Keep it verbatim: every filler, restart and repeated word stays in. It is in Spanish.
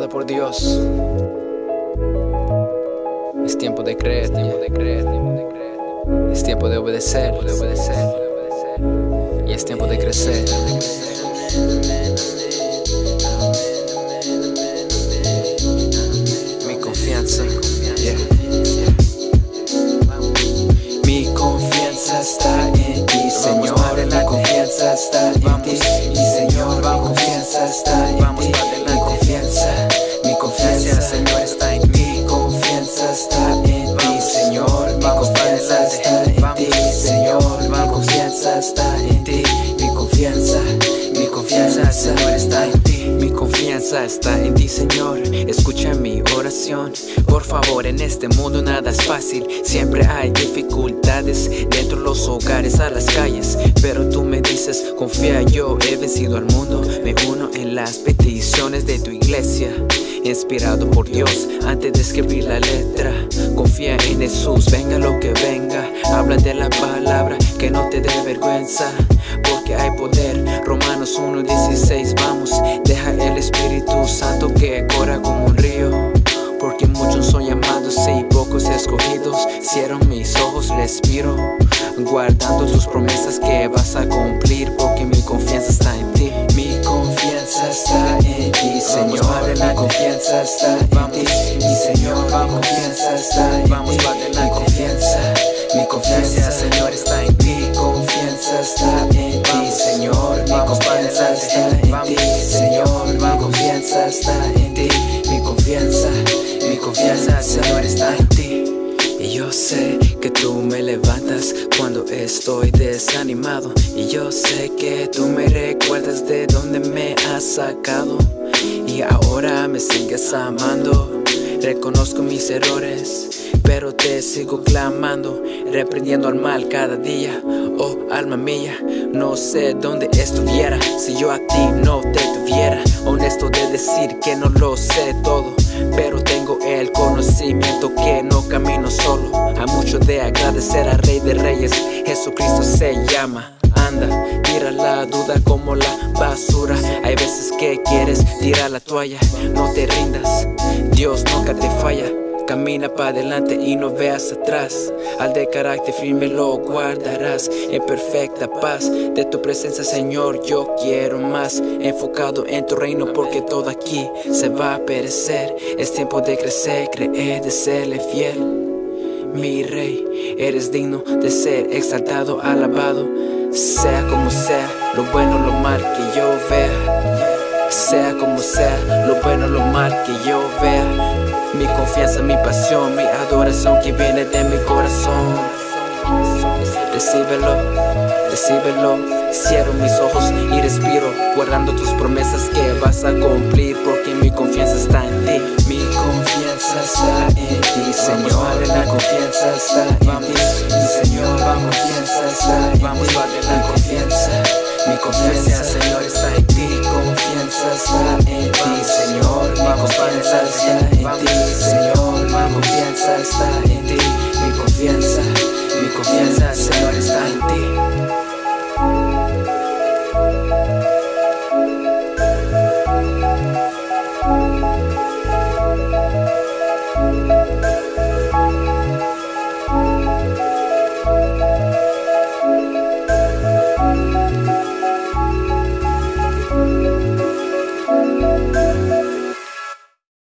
enviado por Dios. Es tiempo de creer, es tiempo de creer, es tiempo de obedecer, de obedecer, y es tiempo de crecer. Mi confianza, yeah. Mi confianza está en ti, Señor. Mi confianza está en ti, Señor. Mi confianza está en ti. Mi confianza, mi confianza, Señor, está en ti. Mi confianza está en ti, Señor. Mi confianza está en ti, Señor. Mi confianza está en ti. Mi confianza, mi confianza, Señor, está en ti. Mi confianza está en ti, Señor. Escucha mi oración. Por favor, en este mundo nada es fácil. Siempre hay dificultades dentro de los hogares, a las calles. Pero tú me dices, confía, yo he vencido al mundo. Me uno en las peticiones de tu iglesia. Inspirado por Dios antes de escribir la letra. Confía en Jesús, venga lo que venga. Habla de la palabra, que no te dé vergüenza, porque hay poder. Romanos uno dieciséis, vamos. Deja el Espíritu Santo que corra como un río, porque muchos son llamados y pocos escogidos. Cierro mis ojos, respiro, guardando tus promesas que vas a cumplir, porque mi confianza está en ti. Mi confianza está en ti, Señor. Mi confianza está en ti, mi Señor. Mi confianza está en ti. Mi confianza, mi confianza, Señor, está en ti. Mi confianza está en ti, Señor. Mi confianza está en ti, Señor. Mi confianza está en ti. Mi confianza, mi confianza, Señor, está en ti. Y yo sé que tú me levantas cuando estoy desanimado. Y yo sé que tú me recuerdas de donde me has sacado. Y ahora me sigues amando. Reconozco mis errores, pero te sigo clamando, reprendiendo al mal cada día. Oh, alma mía, no sé dónde estuviera si yo a ti no te tuviera. Honesto de decir que no lo sé todo, pero tengo el conocimiento que no camino solo. Hay mucho de agradecer al Rey de Reyes, Jesucristo se llama. Anda, tira la duda como la basura. Hay veces que quieres tirar la toalla, no te rindas, Dios nunca te falla. Camina para adelante y no veas atrás. Al de carácter firme lo guardarás en perfecta paz. De tu presencia, Señor, yo quiero más. Enfocado en tu reino, porque todo aquí se va a perecer. Es tiempo de crecer, creer, de serle fiel. Mi Rey, eres digno de ser exaltado, alabado. Sea como sea, lo bueno, lo mal que yo vea. Sea como sea, lo bueno, lo mal que yo vea. Mi confianza, mi pasión, mi adoración que viene de mi corazón. Recíbelo, recíbelo. Cierro mis ojos y respiro, guardando tus promesas que vas a cumplir, porque mi confianza está en ti. Mi confianza está en ti, Señor. Mi confianza está en ti, mi Señor. Mi confianza está en ti. Mi confianza, mi confianza,